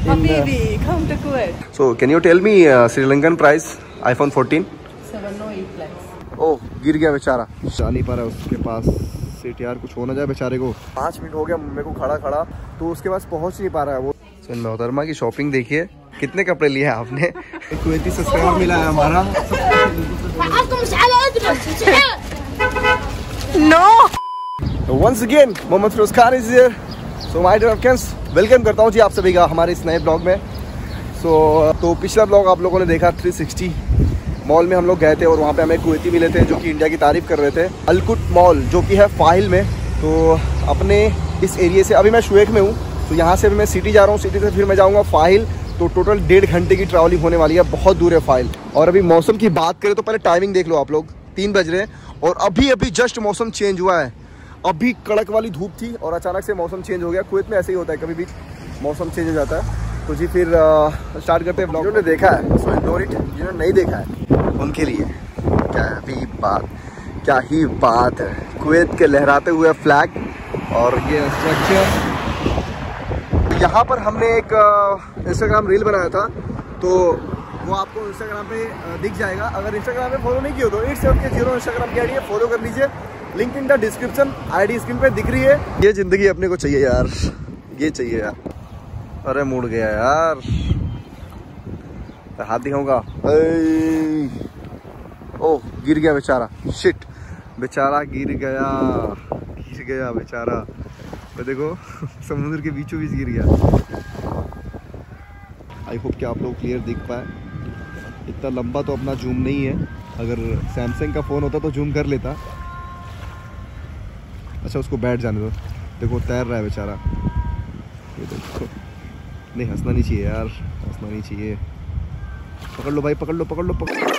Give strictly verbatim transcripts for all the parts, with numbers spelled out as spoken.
Habibi, come to Kuwait. So can you tell me uh, Sri Lankan price iPhone fourteen? seven oh eight lakhs. ओह गिर गया बेचारा, जा नहीं पा रहा उसके पास सीट यार, कुछ हो ना जाए बेचारे को। पाँच मिनट हो गया मेरे को खड़ा खड़ा, तो उसके पास पहुंच नहीं पा रहा है वो। सुन मोहतरमा की शॉपिंग देखिए, कितने कपड़े लिए हैं आपने। कुवैती सब्सक्राइबर मिला है हमारा। No. Once again Mohammed Firoz Khan is here. So my dear friends, welcome करता हूँ जी आप सभी का हमारे इस नए ब्लॉग में। सो so, तो पिछला ब्लॉग आप लोगों ने देखा, थ्री सिक्सटी मॉल में हम लोग गए थे और वहाँ पे हमें कुवैती मिले थे जो कि इंडिया की तारीफ कर रहे थे। अलकुट मॉल जो कि है फाहिल में। तो अपने इस एरिया से अभी मैं शुएख में हूँ, तो यहाँ से मैं सिटी जा रहा हूँ, सिटी से फिर मैं जाऊँगा फाहिल। तो टोटल डेढ़ घंटे की ट्रैवलिंग होने वाली है, बहुत दूर है फाहिल। और अभी मौसम की बात करें तो पहले टाइमिंग देख लो आप लोग, तीन बज रहे हैं और अभी अभी जस्ट मौसम चेंज हुआ है। अभी कड़क वाली धूप थी और अचानक से मौसम चेंज हो गया। कुवैत में ऐसे ही होता है, कभी भी मौसम चेंज हो जाता है। तो जी फिर स्टार्ट करते हैं ब्लॉग। जिन्होंने देखा है सो इग्नोर इट, जिन्होंने नहीं देखा है उनके लिए क्या ही बात, क्या ही बात है। कुवैत के लहराते हुए फ्लैग और ये स्ट्रक्चर। यहाँ पर हमने एक इंस्टाग्राम रील बनाया था, तो वो आपको इंस्टाग्राम पे दिख जाएगा। अगर इंस्टाग्राम पे फॉलो नहीं किया तो इट्स के जीरो इंस्टाग्राम की आईडी है, फॉलो कर लीजिए। Link in the description, ID screen पे दिख रही है। ये जिंदगी अपने को चाहिए यार, ये चाहिए यार। अरे मुड़ गया यार, हाथ दिखाऊंगा। ओह गिर गया बेचारा, शिट बेचारा गिर गया, गिर गया बेचारा। तो देखो समुद्र के बीचों बीच गिर गया। आई होप कि आप लोग क्लियर दिख पाए। इतना लंबा तो अपना जूम नहीं है, अगर सैमसंग का फ़ोन होता तो जूम कर लेता। अच्छा उसको बैठ जाने दो, देखो तैर रहा है बेचारा। ये देखो, नहीं हंसना नहीं चाहिए यार, हंसना नहीं चाहिए। पकड़ लो भाई, पकड़ लो पकड़ लो पकड़ लो।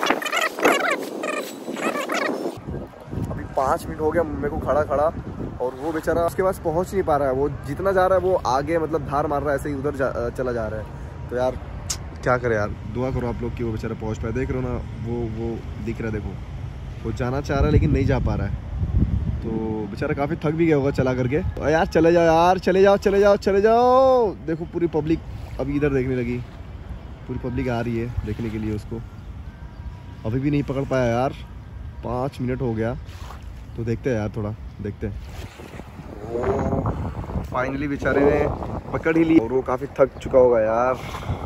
अभी पाँच मिनट हो गया मेरे को खड़ा खड़ा और वो बेचारा उसके पास पहुंच नहीं पा रहा है। वो जितना जा रहा है वो आगे मतलब धार मार रहा है, ऐसे ही उधर जा, चला जा रहा है। तो यार क्या करे यार, दुआ करो आप लोग कि वो बेचारा पहुंच पाए। देख रहे हो ना, वो वो दिख रहा है, देखो वो जाना चाह रहा है लेकिन नहीं जा पा रहा है। तो बेचारा काफ़ी थक भी गया होगा चला करके। तो यार चले जाओ यार, चले जाओ चले जाओ चले जाओ। देखो पूरी पब्लिक अभी इधर देखने लगी, पूरी पब्लिक आ रही है देखने के लिए उसको। अभी भी नहीं पकड़ पाया यार, पाँच मिनट हो गया। तो देखते हैं यार, थोड़ा देखते हैं। फाइनली बेचारे ने पकड़ ही ली और वो काफ़ी थक चुका होगा यार।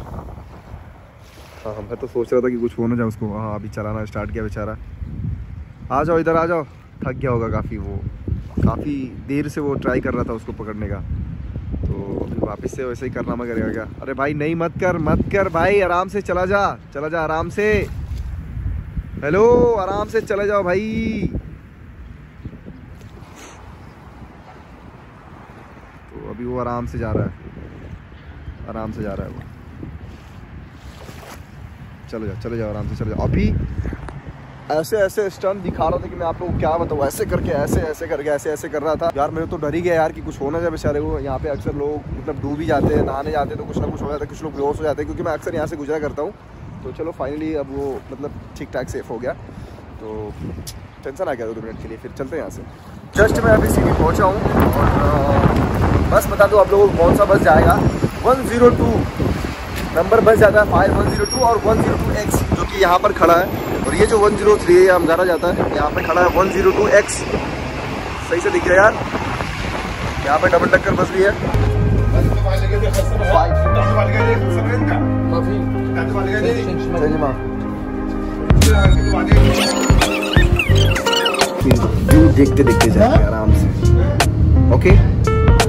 हाँ मैं तो सोच रहा था कि कुछ हो ना जाए उसको। हाँ अभी चलाना स्टार्ट किया बेचारा। आ जाओ इधर आ जाओ, थक गया होगा काफ़ी। वो काफ़ी देर से वो ट्राई कर रहा था उसको पकड़ने का, तो अभी वापस से वैसे ही करना करेगा क्या। अरे भाई नहीं, मत कर मत कर भाई, आराम से चला जा, चला जा आराम से। हेलो आराम से चले जाओ भाई। तो अभी वो आराम से जा रहा है, आराम से जा रहा है वो। चले जाओ चले जाओ आराम से चले जाओ। अभी ऐसे ऐसे स्टंट दिखा रहा था कि मैं आप लोगों को क्या बताऊँ, ऐसे करके ऐसे ऐसे करके ऐसे ऐसे कर रहा था यार। मेरे तो डर ही गया यार कि कुछ होना जाए बेचारे को। यहाँ पे अक्सर लोग मतलब डूब ही जाते हैं, नहाने जाते हैं तो कुछ ना कुछ हो जाता है, कुछ लोग बेहोश हो जाते हैं, क्योंकि मैं अक्सर यहाँ से गुजरा करता हूँ। तो चलो फाइनली अब वो मतलब ठीक ठाक सेफ हो गया, तो टेंशन आ गया दो मिनट के लिए। फिर चलते हैं यहाँ से। जस्ट मैं अभी सिटी पहुँचा हूँ और बस बता दूँ आप लोगों को कौन सा बस जाएगा। वन ज़ीरो टू नंबर बस जाता है, फाइव वन ज़ीरो टू और वन ज़ीरो टू एक्स जो कि यहाँ पर खड़ा है। और ये जो वन ज़ीरो थ्री है हमगारा जाता है, यहाँ पे खड़ा है वन ज़ीरो टू एक्स। सही से दिख रहा है यार, यहाँ पे डबल टक्कर बस भी है। व्यू देखते देखते जाएंगे आराम से। ओके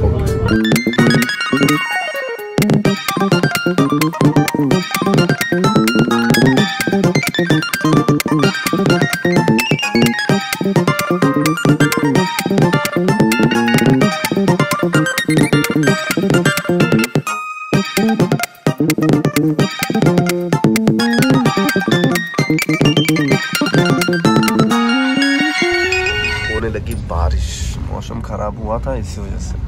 होने लगी बारिश, मौसम खराब हुआ था इसी वजह से।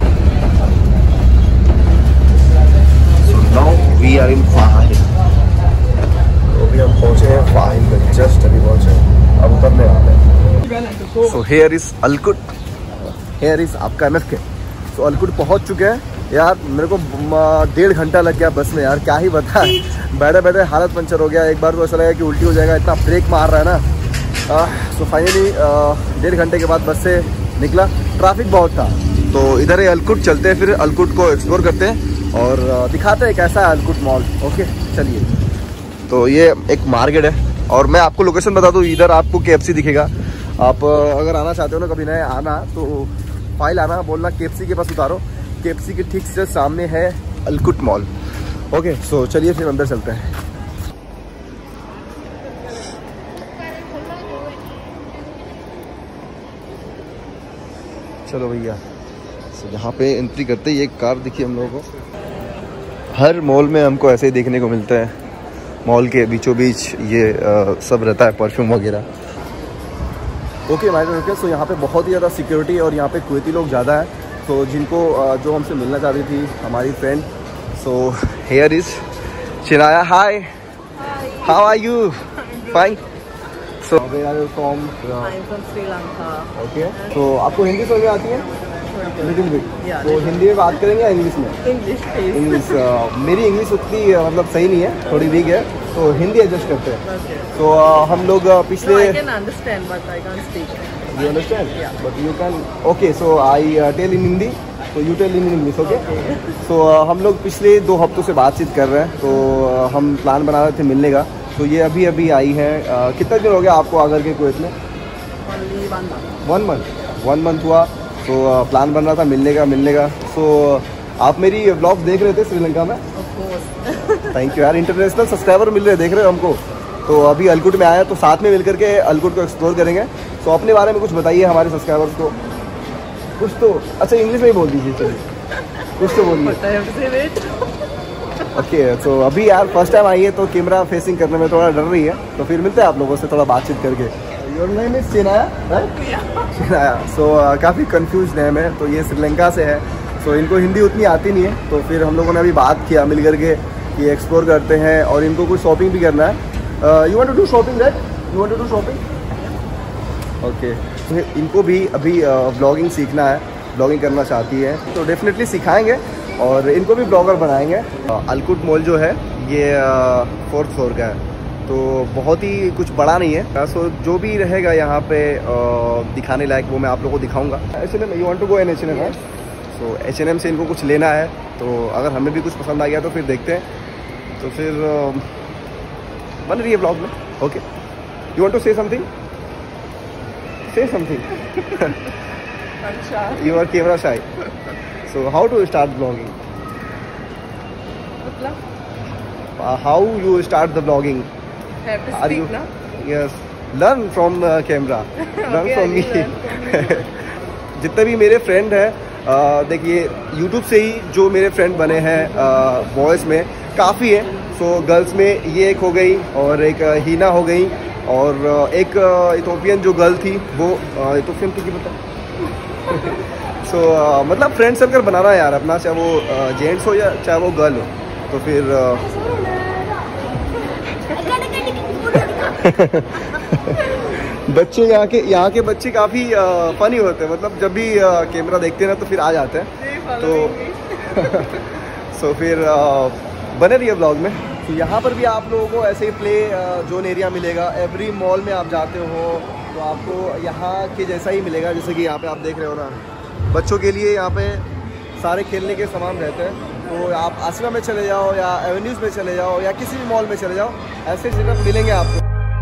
So now we are in फाहिल। तो अभी हम पहुंचे हैं फाहिल में, जस्ट अभी पहुंचे हैं, अब उतरने वाले हैं। So here is अलकुट, here is आपका एम एफ के। तो अलकुट पहुंच चुके हैं यार मेरे को डेढ़ घंटा लग गया बस में यार, क्या ही बता। बैठे बैठे हालत पंचर हो गया। एक बार तो ऐसा लगा कि उल्टी हो जाएगा, इतना ब्रेक मार रहा है ना। सो फाइनली डेढ़ घंटे के बाद बस से निकला। ट्रैफिक बहुत था, तो इधर ही अलकुट चलते हैं, फिर अलकुट को एक्सप्लोर करते हैं और दिखाते हैं कैसा है अलकुट मॉल। ओके चलिए। तो ये एक मार्केट है और मैं आपको लोकेशन बता दूँ, इधर आपको केएफसी दिखेगा। आप अगर आना चाहते हो ना कभी नए आना, तो फाइल आना बोलना केएफसी के पास उतारो। केएफसी के ठीक से सामने है अलकुट मॉल। ओके सो चलिए फिर अंदर चलते हैं। चलो भैया, so, यहाँ पे एंट्री करते ही एक कार दिखी हम लोगों को। हर मॉल में हमको ऐसे ही देखने को मिलता है। मॉल के बीचों बीच ये आ, सब रहता है, परफ्यूम वगैरह। Okay my dear friends, so यहाँ पे बहुत ही ज़्यादा सिक्योरिटी और यहाँ पे कुवैती लोग ज़्यादा है। तो जिनको जो हमसे मिलना चाहती थी हमारी friend, so here is Chinaya. Hi, how are you? Fine. So where are you from? I'm from Sri Lanka. Okay, तो आपको हिंदी समझ में आती है? Little bit. तो हिंदी में बात करेंगे या इंग्लिश में? English, please. इंग्लिश। मेरी इंग्लिश उतनी मतलब सही नहीं है, थोड़ी वीक है, तो हिंदी एडजस्ट करते हैं। Okay. तो हम लोग पिछले No, I can understand, but I can't speak. You understand? Yeah. But you can. Okay, so I uh, tell in Hindi, so you tell in English, okay? Okay. So uh, हम लोग पिछले दो हफ्तों से बातचीत कर रहे हैं, तो uh, हम प्लान बना रहे थे मिलने का। तो ये अभी अभी आई है। uh, कितना दिन हो गया आपको आकर के कुवैत में? Only one month. One month one month हुआ। तो uh, प्लान बन रहा था मिलने का मिलने का सो so, आप मेरी व्लॉग देख रहे थे श्रीलंका में? Of course. थैंक यू यार, इंटरनेशनल सब्सक्राइबर मिल रहे, देख रहे हो हमको। तो अभी अलकुट में आया, तो साथ में मिलकर के अलकुट को एक्सप्लोर करेंगे। तो अपने बारे में कुछ बताइए हमारे सब्सक्राइबर्स को कुछ तो। अच्छा इंग्लिश में ही बोल दीजिए, चलिए कुछ तो बोलिए। But I have to say wait. Okay, तो अभी यार फर्स्ट टाइम आई है तो कैमरा फेसिंग करने में थोड़ा डर रही है, तो फिर मिलते हैं आप लोगों से थोड़ा बातचीत करके। Your name is Chinaya, right? Chinaya. So काफ़ी कंफ्यूज नेम है। तो ये श्रीलंका से है, सो so, इनको हिंदी उतनी आती नहीं है। तो फिर हम लोगों ने अभी बात किया मिल करके कि एक्सप्लोर करते हैं और इनको कुछ शॉपिंग भी करना है। You want to do shopping, right? You want to do shopping? Okay, तो इनको भी अभी ब्लॉगिंग uh, सीखना है, ब्लॉगिंग करना चाहती है, तो डेफिनेटली सिखाएंगे और इनको भी ब्लॉगर बनाएंगे। uh, अलकुट मॉल जो है ये फोर्थ uh, फ्लोर का है, तो बहुत ही कुछ बड़ा नहीं है। सो so, जो भी रहेगा यहाँ पे uh, दिखाने लायक वो मैं आप लोगों को दिखाऊंगा। H N M, you want to go in H N M? है। सो एच एन एम से इनको कुछ लेना है, तो अगर हमें भी कुछ पसंद आ गया तो फिर देखते हैं। तो फिर uh, बन रही है ब्लॉग में। Okay, you want to say something? Say something. I'm shy. You are camera shy. So how to start vlogging? मतलब? Uh, how you start the vlogging? Have to Are speak you? now? Yes. Learn from uh, camera. Learn Okay, from I me. will learn from you. जितने भी मेरे friend हैं, uh, देखिए YouTube से ही जो मेरे friend बने हैं बॉयज़ में काफ़ी है। सो so, गर्ल्स में ये एक हो गई और एक uh, हीना हो गई और uh, एक इथोपियन uh, जो गर्ल थी वो इथोपियन uh, की बता। सो so, uh, मतलब फ्रेंड सर्कल बनाना है यार अपना, चाहे वो जेंट्स uh, हो या चाहे वो गर्ल हो। तो फिर uh, बच्चे यहाँ के यहाँ के बच्चे काफ़ी फनी uh, होते हैं, मतलब जब भी uh, कैमरा देखते हैं ना तो फिर आ जाते हैं। तो सो so, फिर uh, बने रहिए ब्लॉग में। तो यहाँ पर भी आप लोगों को ऐसे ही प्ले जोन एरिया मिलेगा। एवरी मॉल में आप जाते हो तो आपको यहाँ के जैसा ही मिलेगा, जैसे कि यहाँ पे आप देख रहे हो ना, बच्चों के लिए यहाँ पे सारे खेलने के सामान रहते हैं। तो आप आसिमा में चले जाओ या एवेन्यूज़ में चले जाओ या किसी भी मॉल में चले जाओ, ऐसे जगह मिलेंगे आपको।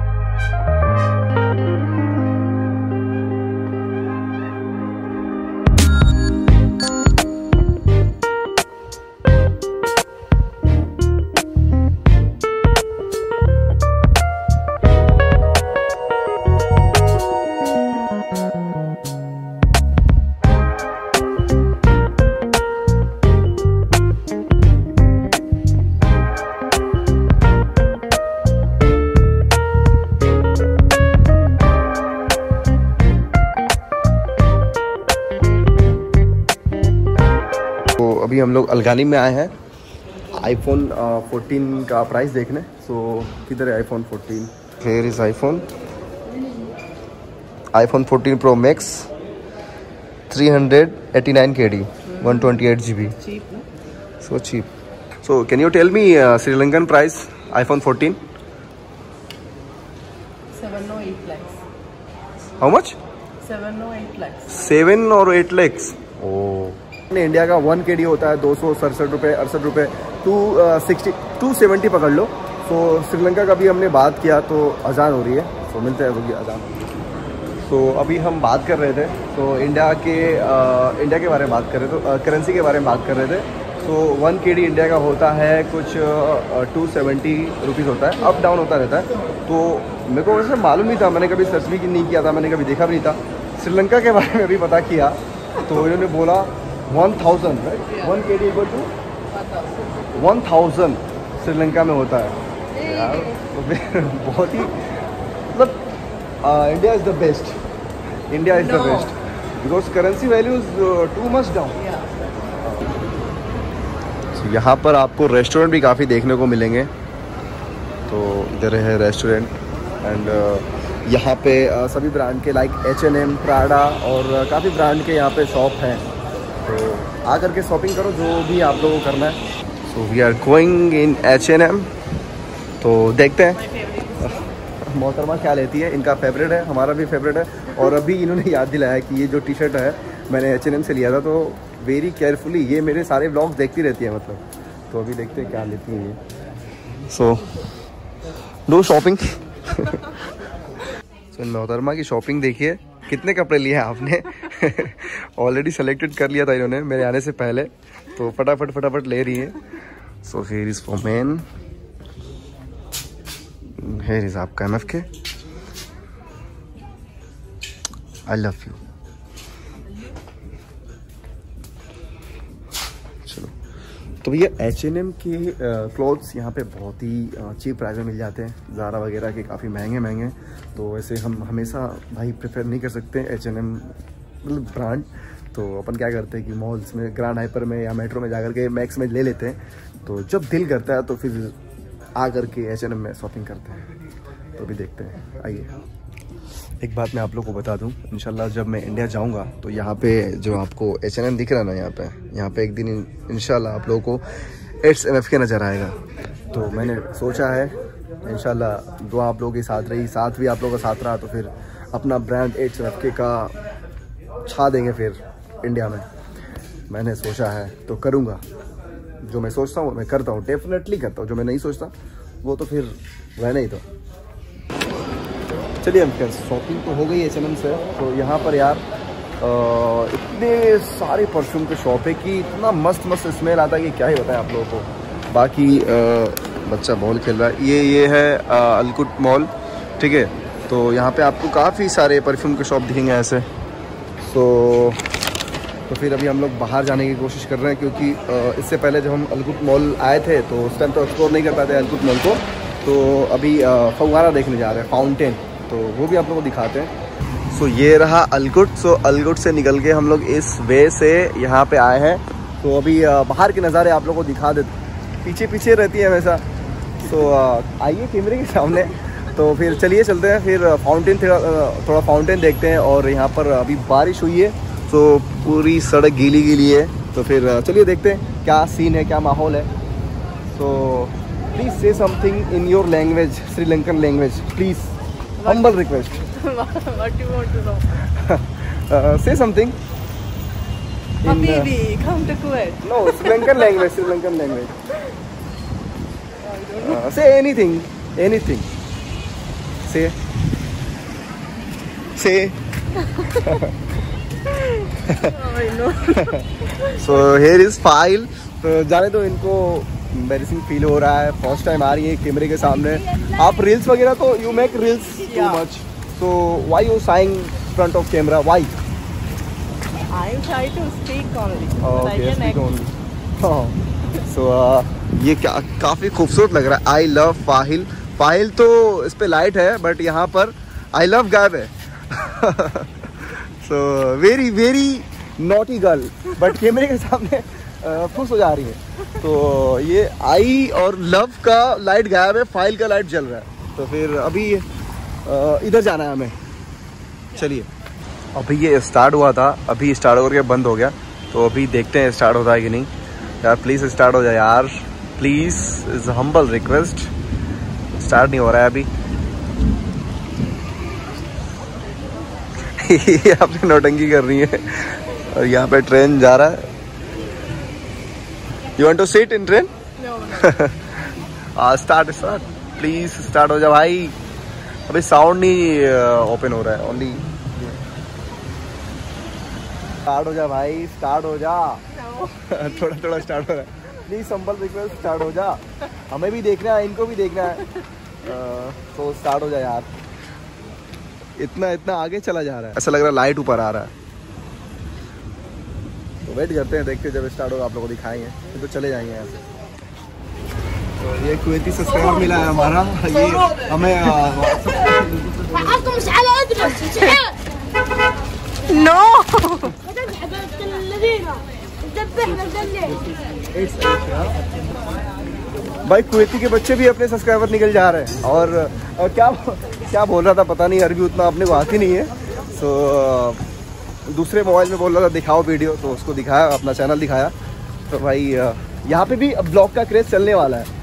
अभी हम लोग अलगानी में आए हैं आईफोन फोर्टीन का प्राइस देखने। सो किधर है iPhone fourteen? Here is iPhone iPhone fourteen pro max three hundred eighty nine K D. One twenty eight G B. cheap, no? So cheap. So can you tell me uh, Sri Lankan price iPhone fourteen? Seven or eight lakhs. How much? Seven or eight lakhs. Seven और eight lakhs. Oh. India का one K D होता है दो सौ सड़सठ रुपये अड़सठ रुपये टू सिक्सटी टू सेवेंटी पकड़ लो. तो श्रीलंका का भी हमने बात किया तो अजान हो रही है. तो मिलते हैं वो भी अजान. तो अभी हम बात कर रहे थे तो इंडिया के आ, इंडिया के बारे में बात कर रहे थे तो करेंसी के बारे में बात कर रहे थे. तो वन के डी इंडिया का होता है कुछ टू सेवेंटी रुपीज़ होता है. अप डाउन होता रहता है. तो मेरे को वैसे मालूम नहीं था. मैंने कभी सर्च भी नहीं किया था. मैंने कभी देखा भी नहीं था. श्रीलंका के बारे में भी पता किया तो इन्होंने बोला one thousand right. One K D equal to one thousand Sri Lanka में होता है यार. तो फिर बहुत ही मतलब India is the best. India is the best because currency value is too much down. यहाँ पर आपको रेस्टोरेंट भी काफ़ी देखने को मिलेंगे. तो इधर है रेस्टोरेंट एंड यहाँ पे uh, सभी ब्रांड के like H N M Prada और uh, काफ़ी ब्रांड के यहाँ पे शॉप हैं. तो आ करके शॉपिंग करो जो भी आप लोगों को करना है. So we are going in H N M. तो देखते हैं मोहतरमा क्या लेती है. इनका फेवरेट है, हमारा भी फेवरेट है. और अभी इन्होंने याद दिलाया कि ये जो टी शर्ट है मैंने एच एन एम से लिया था. तो वेरी केयरफुली ये मेरे सारे व्लॉग्स देखती रहती है मतलब. तो अभी देखते हैं क्या लेती है ये. So do shopping. सो मोहतरमा की शॉपिंग देखिए. कितने कपड़े लिए हैं आपने? ऑलरेडी सेलेक्टेड कर लिया था इन्होंने मेरे आने से पहले. तो फटाफट फटाफट ले रही है. So here is for man. Here is आपका M F K. I love you. चलो तो भैया एच एन एम के क्लॉथ्स यहाँ पे बहुत ही चीप प्राइस में मिल जाते हैं. ज़ारा वगैरह के काफ़ी महंगे महंगे. तो वैसे हम हमेशा भाई प्रेफर नहीं कर सकते एच एन एम मतलब ब्रांड. तो अपन क्या करते हैं कि मॉल्स में ग्रैंड हाइपर में या मेट्रो में जाकर के मैक्स में ले लेते हैं. तो जब दिल करता है तो फिर आ करके एच एन एम में शॉपिंग करते हैं. तो भी देखते हैं. आइए एक बात मैं आप लोग को बता दूं. इंशाल्लाह जब मैं इंडिया जाऊंगा तो यहाँ पे जो आपको एच एन एम दिख रहा है ना यहाँ पे यहाँ पे एक दिन इंशाल्लाह आप लोगों को एट्स एम एफ के नज़र आएगा. तो मैंने सोचा है इंशाल्लाह दुआ आप लोगों के साथ रही, साथ भी आप लोगों का साथ रहा तो फिर अपना ब्रांड एट्स एम एफ के का छा देंगे फिर इंडिया में. मैंने सोचा है तो करूँगा. जो मैं सोचता हूँ मैं करता हूँ. डेफिनेटली करता हूँ. जो मैं नहीं सोचता वो तो फिर रहना ही. तो चलिए हम शॉपिंग तो हो गई एच एन एम से. तो यहाँ पर यार आ, इतने सारे परफ्यूम के शॉप है कि इतना मस्त मस्त स्मेल आता है कि क्या ही बताएं आप लोगों को. बाकी आ, बच्चा बॉल खेल रहा है. ये ये है अलकुट मॉल. ठीक है. तो यहाँ पे आपको काफ़ी सारे परफ्यूम के शॉप दिखेंगे ऐसे. सो तो फिर अभी हम लोग बाहर जाने की कोशिश कर रहे हैं क्योंकि इससे पहले जब हम अलकुट मॉल आए थे तो उस टाइम तो एक्सप्लोर नहीं कर पाए थे अलकुट मॉल को. तो अभी फव्वारा देखने जा रहे हैं, फाउंटेन. तो वो भी आप लोगों को दिखाते हैं. सो so, ये रहा अलकुट. सो so, अलकुट से निकल के हम लोग इस वे से यहाँ पे आए हैं. तो अभी बाहर के नज़ारे आप लोगों को दिखा देते. पीछे पीछे रहती है हमेशा. सो so, आइए कैमरे के सामने. तो फिर चलिए चलते हैं. फिर फाउंटेन थोड़ा थोड़ा फाउंटेन देखते हैं. और यहाँ पर अभी बारिश हुई है तो पूरी सड़क गीली गीली है. तो फिर चलिए देखते हैं क्या सीन है, क्या माहौल है. So please say something in your language, Sri Lankan language please. Humble request. What do you want to know? uh, say something. Habibi, uh, come to Kuwait. No, Sri Lankan language. Sri Lankan language. I don't know. Uh, say anything. Anything. Say. Say. Oh, I know. So here is file. तो जाने दो इनको. Embarrassing feel हो रहा है. First time आ रही है कैमरे के सामने. आप रील्स वगैरह तो you make reels too much. So why you saying front of camera? Why? I try to speak only. Okay speak only. So ये क्या काफ़ी खूबसूरत लग रहा है. I love फाहिल. फाहिल तो इस पे लाइट है बट यहाँ पर आई लव गायब है. So very very naughty girl but कैमरे के सामने खुश हो जा रही है. तो ये आई और लव का लाइट गायब है, फाइल का लाइट जल रहा है. तो फिर अभी इधर जाना है हमें. चलिए अभी ये स्टार्ट हुआ था, अभी स्टार्ट होकर के बंद हो गया. तो अभी देखते हैं स्टार्ट होता है कि नहीं। यार प्लीज़ स्टार्ट हो जाए यार, please, is humble request. Start नहीं हो रहा है अभी। यहाँ पे नौटंकी कर रही है और यहाँ पे ट्रेन जा रहा है। You want to sit in train? Start start please, start हो जा भाई। अभी साउंड नहीं ओपन हो रहा है, ओनली स्टार्ट हो जा भाई, स्टार्ट हो जा। थोड़ा थोड़ा स्टार्ट हो रहा है, प्लीज संभल रिक्वेस्ट, स्टार्ट हो जा। हमें भी देखना है, इनको भी देखना है, तो स्टार्ट हो जा यार। इतना इतना आगे चला जा रहा है, ऐसा लग रहा है लाइट ऊपर आ रहा है। तो वेट करते हैं, देखते हैं जब स्टार्ट होगा आप लोगों को दिखाएंगे, फिर तो चले जाएंगे यहाँ से। तो ये कुवैती सब्सक्राइबर मिला है हमारा, ये हमें नो भाई कुवैती के बच्चे भी अपने सब्सक्राइबर निकल जा रहे हैं। और, और क्या क्या बोल रहा था पता नहीं, अरबी उतना अपने को आती नहीं है। सो दूसरे मोबाइल में बोल रहा था दिखाओ वीडियो, तो उसको दिखाया, अपना चैनल दिखाया। तो भाई यहाँ पे भी ब्लॉग का क्रेज चलने वाला है।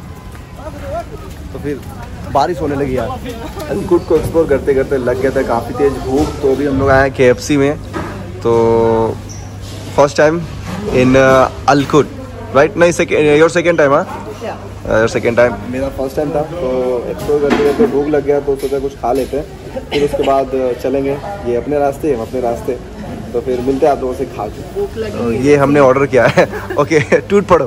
तो फिर बारिश होने लगी यार। अलकुट को एक्सप्लोर करते करते लग गया था काफ़ी तेज भूख। तो अभी हम लोग आए हैं के एफ सी में। तो फर्स्ट टाइम इन अलकुट, राइट? नहीं, सेकेंड, योर सेकेंड टाइम? हाँ, सेकेंड टाइम। मेरा फर्स्ट टाइम था। तो एक्सप्लोर करते करते भूख लग गया, तो सोचा कुछ खा लेते हैं, फिर उसके बाद चलेंगे। ये अपने रास्ते, हम अपने रास्ते। तो फिर मिलते हैं आप लोगों से खा के। भूख लगी, तो ये हमने ऑर्डर किया है। ओके, टूट पड़ो।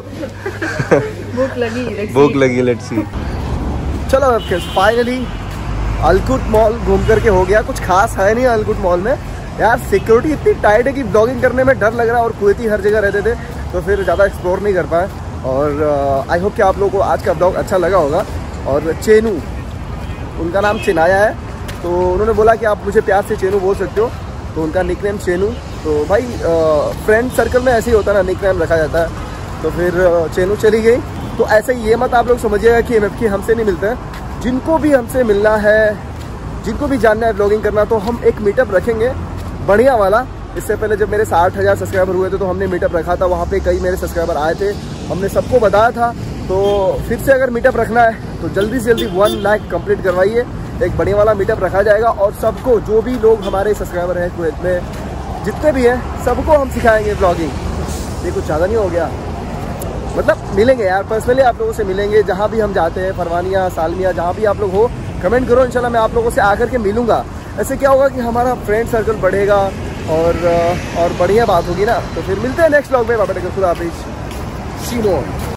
भूख लगी, भूख लगी, लेट्स सी। चलो अब फाइनली अलकुट मॉल घूम करके हो गया। कुछ खास है नहीं अलकुट मॉल में यार, सिक्योरिटी इतनी टाइट है कि ब्लॉगिंग करने में डर लग रहा है, और कुवैती हर जगह रहते थे, तो फिर ज़्यादा एक्सप्लोर नहीं कर पाए। और आई होप कि आप लोगों को आज का ब्लॉग अच्छा लगा होगा। और चेनू, उनका नाम चिनाया है, तो उन्होंने बोला कि आप मुझे प्यार से चेनू बोल सकते हो, तो उनका निकनेम चेनू। तो भाई फ्रेंड सर्कल में ऐसे ही होता है ना, निकनेम रखा जाता है। तो फिर चेनू चली गई। तो ऐसे ही ये मत आप लोग समझिएगा कि एम एफ के हमसे नहीं मिलते हैं। जिनको भी हमसे मिलना है, जिनको भी जानना है ब्लॉगिंग करना, तो हम एक मीटअप रखेंगे बढ़िया वाला। इससे पहले जब मेरे साठ हज़ार सब्सक्राइबर हुए थे, तो हमने मीटअप रखा था, वहाँ पे कई मेरे सब्सक्राइबर आए थे, हमने सबको बताया था। तो फिर से अगर मीटअप रखना है तो जल्दी से जल्दी वन लाख कंप्लीट करवाइए, एक बढ़िया वाला मीटअप रखा जाएगा। और सबको, जो भी लोग हमारे सब्सक्राइबर हैं कुवैत में, जितने भी हैं, सबको हम सिखाएंगे ब्लॉगिंग। ये कुछ ज़्यादा नहीं हो गया, मतलब मिलेंगे यार, पर्सनली आप लोगों से मिलेंगे जहाँ भी हम जाते हैं, फरवानिया, सालमिया, जहाँ भी आप लोग हो, कमेंट करो, इंशाल्लाह मैं आप लोगों से आकर के मिलूँगा। ऐसे क्या होगा कि हमारा फ्रेंड सर्कल बढ़ेगा और और बढ़िया बात होगी ना। तो फिर मिलते हैं नेक्स्ट व्लॉग में। बाबा खुदा हाफिज़।